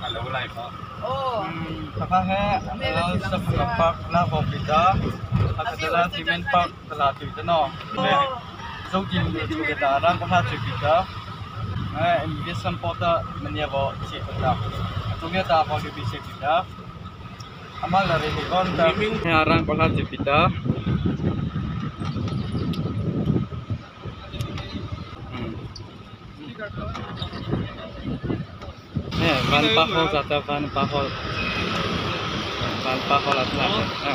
Oh. Apa hai? Kalau sebelum pak lah hobbita, ada dalam simen pak telah tu itu no. So jin juga darang pak juga. Ini sempota menyebut siapa? Tunggu tak apa lebih siapa? Amal dari kon tak. Arang pak juga. Van Pahol kata Van Pahol adalah.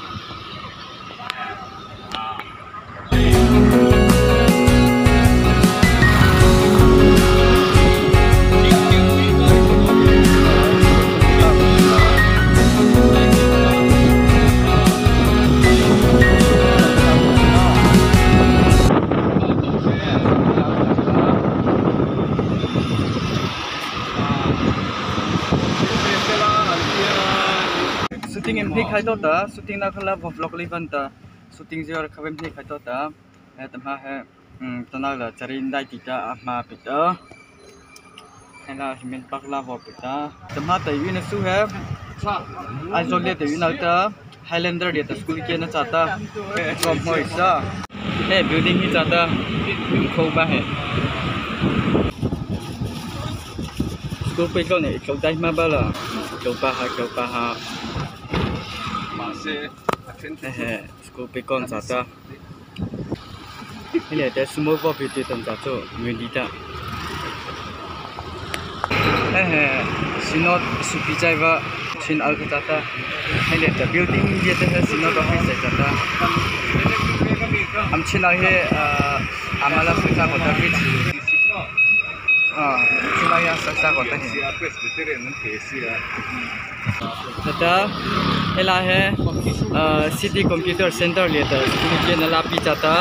Shooting em phik khai ta shooting na khala vlog livan ta shooting jor khavem phik khai ta tamha he tana la charin dai tita ma pita hela himen pakla vo pita tamha ta yin su he azole te yin ta highlander de ta school ke na chata from hoisa he building hi chata kho ba he school pe ko ne kho dai ma ba la kho pa ha school pe kon chata ini ada semua property tempat tu medita sinot supijai ba sin al chata ini ada building dia tu sinot office chata am chila he amala saksa kota bit chila ya saksa kota ni chata hela he city computer center lieta school ke nalapi chata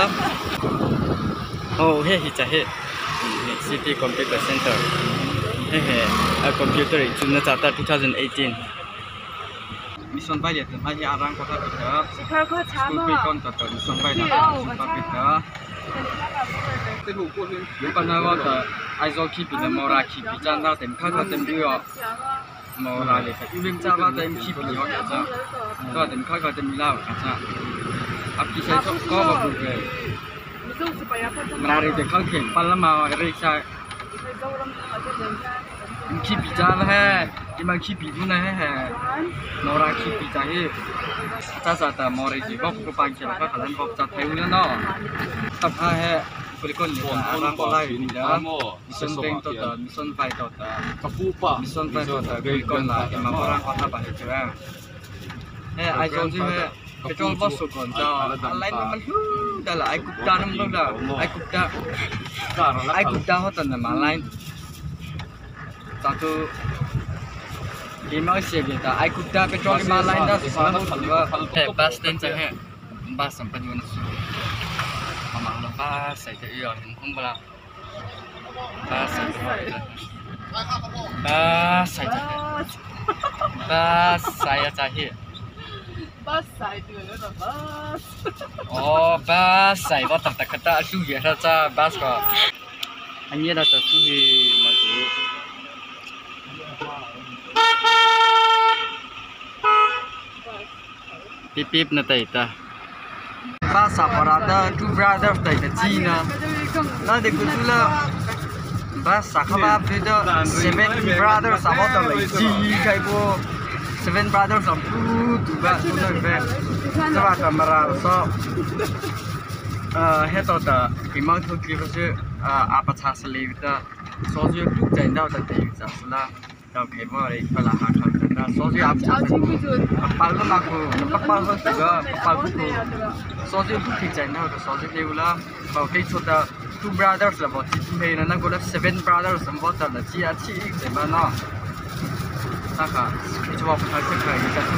oh he hi chahe city computer center a computer chuna chata 2018 mission bai lieta mai arang kota pita school pe kon ta mission bai na kota pita bukan nawa ta aizo ki pina mora ki bijanda tem kha tem bio mora le ta ibim cha ba tem ki bi yo cha to tem kha tem la cha ab ki sai so ko ba bu ke mari de khang khen palama ri cha ki bijanda hai imang ki bi du na hai mora ki bi cha he cha sa ta mori ji bok ko pa ki la ka lan bok cha theu na no tap ha hai Kulikon ni orang kolai ni dah. Mission bank tu dah, mission fight tu dah. Kapupa. Mission fight tu dah. Kulikon lah. Imam orang kota bahasa juga. Aizol tu petrol bos sukon dah. Lain memang dah lah. Aku dah nombor dah. Aku dah hotan nama lain. Satu lima siap kita. Aku dah petrol lima lain dah. Semua kalau bas dan saya bas sampai mana sih? Mamang lepas saya iya mungkin belah bas saya cahaya bas saya tu ada bas oh bas saya buat tak kata suhi saja bas kok hanya ada suhi maju pip nanti ita Basa parada two brothers dari Cina. Nah di Kutula basa kaba beda seven brothers sama dari Cina kayak bu seven brothers sama tu bas tu nak be. Sebab kamera so heto dah imam tu kira tu apa cahaya lewita so je tu jangan dah tadi cahaya dah kebal kalau hak dah so je apa cahaya apa lu aku apa juga apa tu so je tu jangan dah so je lewula kalau kita sudah two brothers lah buat itu hei nana gula seven brothers semua dah lah cia cik sebana nak coba pasal kerja satu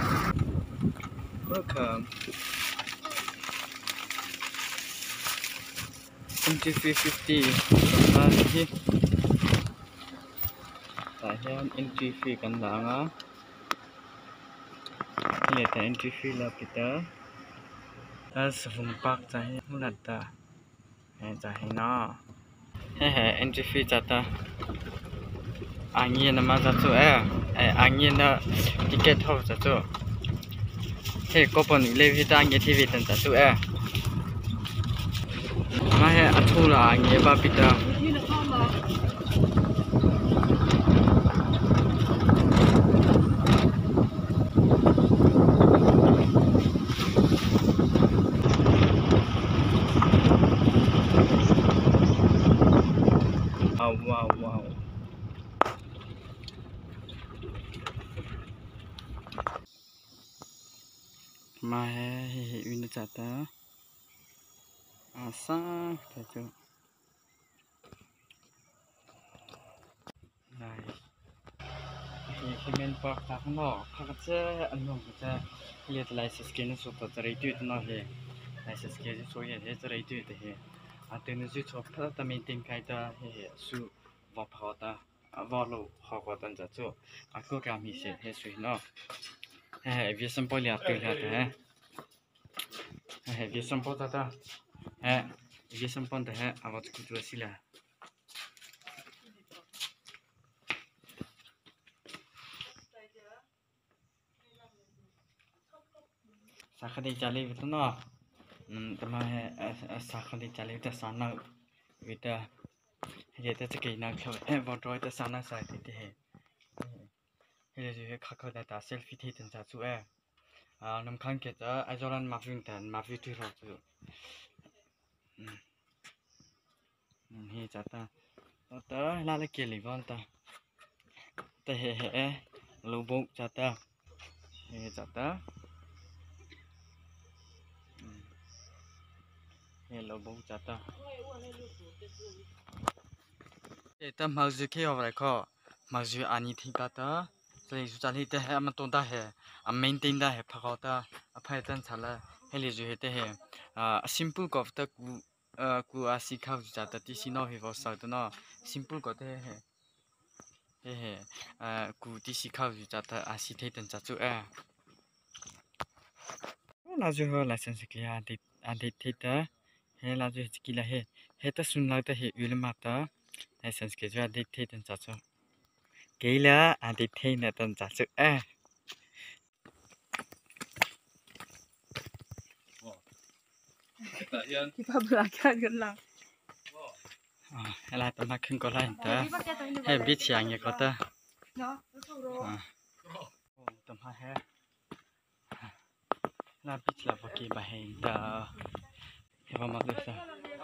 welcome entry fee 50 lagi tahan entry fee kan lang ini ada entry fee lah kita sebelum park tahan mulata tahan na entry fee jata angin nama satu angin na tiket hau satu he kopon levi ta angin TV tan satu ma he athula angin ba pita wow mà hệ uy chặt ta sa thế chứ này thì mình bọc ta không bỏ các chế anh không có chế liệt lại skin số tờ giấy tuyệt nó hệ lại skin số hệ thế giấy tuyệt thế à từ nơi chụp phật ta mình tìm cái ta hệ su vào phật ta vào lô họ có tên chặt chỗ à cố gắng mình sẽ hệ suy nó hệ việc sinh bao nhiêu tuổi là thế việc sinh bao ta việc sinh bao thế à vào cái chỗ xí là sakadi chali itu no, teman sakadi chali itu sana itu, jadi itu sekian kalau bodoh itu sana saya itu jadi kakak data selfie itu tentu tu nampak kita ajaran mafin dan mafin tu ragu, ini jata, itu lalu keli banta, teh lubuk jata, ini jata. Hello bông chặt ta. Để ta mặc dù khi ở đây có mặc dù anh thì cả ta, rồi dù chả thì thế mà tôn ta hệ, maintain ta hệ phật ta, phải tên chả là hay là dù hệ thế hệ, simple có ta cu khâu chặt ta tí xin nó thì vào sau đó nó simple có thế hệ, cu tí khâu chặt ta thấy tên chặt chú là dù hơi là sinh cái anh thì ta. He là gì kia là he ta sun lại ta he uy mà ta hay sản xuất ra đi thay tên chặt cho kia là đi thay là tên chặt cho thì phải belajar gần lắm hay là tao mặc khinh có lại ta hay biết chàng như có ta tao mặc he là biết là bao kỳ bài hình ta hay vào mặc được sao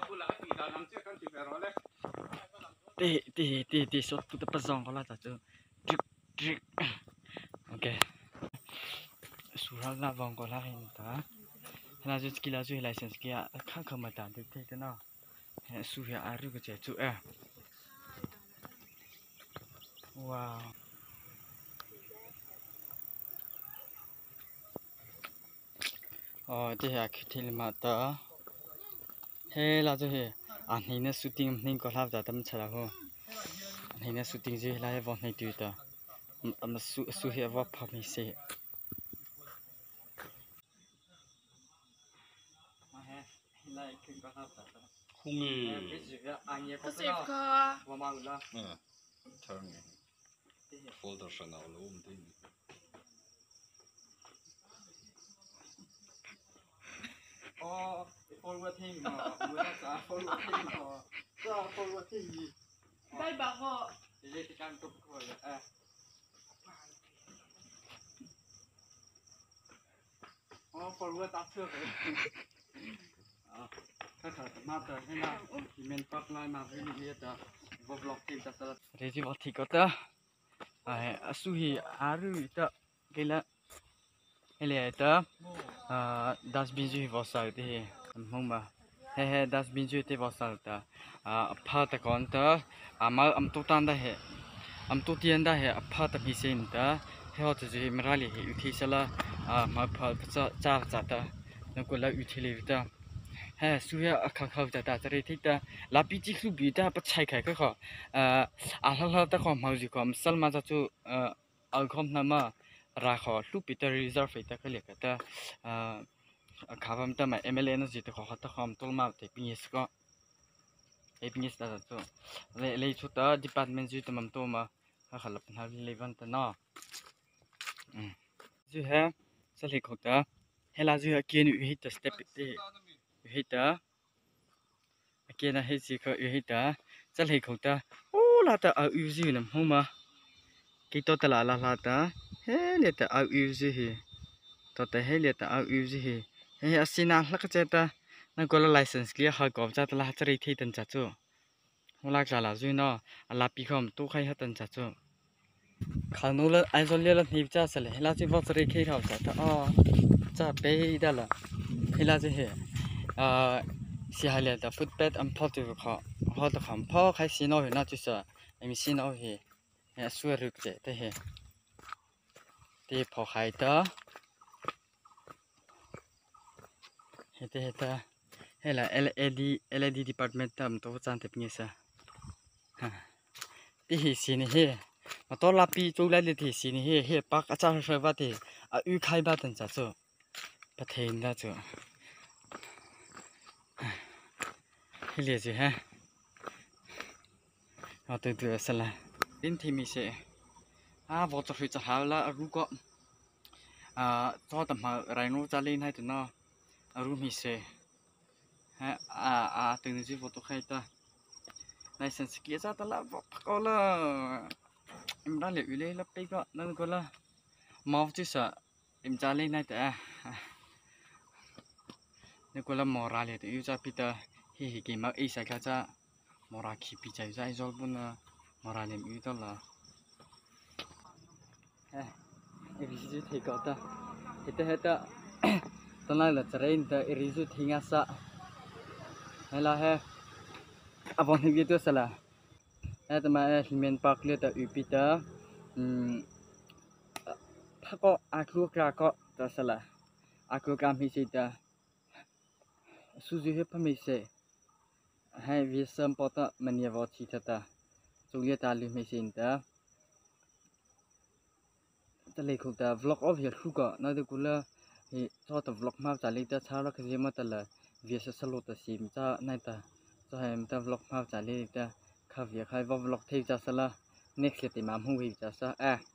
ti số tụi ta bắt dòng có là chặt chứ trick ok số là vòng có lại ta là just kia là just license kia khác không mà tạm được thế nào số hiệu ari của trẻ chú wow thì thì mà ta he là cho he anh này shooting nên có làm ra tấm chả đâu anh này shooting gì là vòng này tụi ta mà su hiệu vào phàm mình sẽ folder schon alle den forwarding forwarding forwarding đây bà họ thì càng tục rồi forward ta chưa rồi các thằng mà tới thế nào thì mình bắt lại mà với những cái đó vlog tìm ra sao thế thì bảo thì có ta suhi aru itu cái là ele ta dustbin ju vào sau thì không mà he dustbin ju thì vào sau ta pha ta còn ta mà tu tan da he tu tiền da he pha ta bị xem ta he họ chỉ merali he uthi sala mà pha cha ta nó có là uthi le ta he suya khao ta ta rồi thì ta là bị chỉ khu bị ta bắt chạy cái khó hal ta khó mau gì khó sal mà cho al không nằm ra khó lúc bị ta reserve ta cái liệt ta khá vâm ta mà MLN nó gì ta khó ta không tôi mà thì business có business ta cho lấy chút ta department gì ta mà tôi mà เขาขับรถเป็นฮาร์ลีวันตัวนอจู่ฮะสลิของเตอเฮลาจู่เกียนอยู่ที่ตัวสเต็ปที่อยู่ที่เตอเกียนให้สิเขาอยู่ที่เตอสลิของเตอโอ้ลาเตอเอาอยู่จู่น้ำหัวมากี่ตัวตลาดลาเตอเฮ้เลี้ยเตอเอาอยู่จู่เฮตัวเตอเฮเลี้ยเตอเอาอยู่จู่เฮเฮ้อาศินาลักเจตานั่นก็ละไลเซนส์เลี้ยเขากอบจัดละจะรีที่ตันจัดจู่หัวลักจะละจู่เนาะลาปีคอมตู้ใครให้ตันจัดจู่ข้างนู้นละไอ้ส่วนเลี้ยละนิบจ้าสเลยลาจู่พอจะรีที่เขาจัดอ๋อจ้าไปได้ละเฮลาจู่เฮเสียหายเลยแต่ฟุตเบดอันพอตัวเขาพอตัวเขาพอใครซีโน่เห็นน่าจะสั่งมีซีโน่เฮช่วยรึกเจแต่เฮที่พอใครเตอเฮเตเฮเตอเฮล่ะ LED department ทำตัวจานเต็มเงี้ยซะที่เฮซีนี่เฮมาตัวลับปีตัวเล็กที่ซีนี่เฮปักอาจารย์ช่วยว่าที่อุ้ยใครบ้าตันจ้าจู่ประเทศน่าจู่เฮเลียสิฮะเอาตัวสละดินที่มีเสวอจะฟิจะหาละรู้ก็ตัวต่ำมาไรนู้จะเล่นให้ตัวน้อรู้มีเสฮะตึงที่วอตัวใครตาในสันสกีจะตละบอกก็ละเอ็มได้เหลืออยู่เลยแล้วไปก็นั่นก็ละมองที่สะเอ็มจะเล่นให้แต่นี่ก็ละมอราเลยตัวอยู่จะพิจารเฮ้ยเกมมาอีสักจะมอราคีพิจารจะไอจอลบุญมอราเลยอยู่ตลอดเอริสุที่ก็ตาเฮตตอนนั้นเราจะเรียนแต่เอริสุที่ง่ายสักเฮล่ะอาวันนี้ตัวสละแต่มาฮิมเมนปาร์คเลยแต่อุปิตาถ้าก็อาคูกราก็ตัวสละอาคูการพิเศษสุดที่พมิเศษให้วิสัมปทานมันยาวที่ตาสุริยตาลิมิเศษแต่เลยคุณตา vlog of เหตุก็นั่นคือคุณละชอบแต่ vlog มาจากเลยแต่เช้าแล้วก็จะมาแต่ละวิสัยสรุปแต่สิมจะนั่นแต่จะให้แต่ vlog มาจากเลยแต่ข้าวิใครว่า vlog ที่จะสละ next ที่มาหูวิจะสะ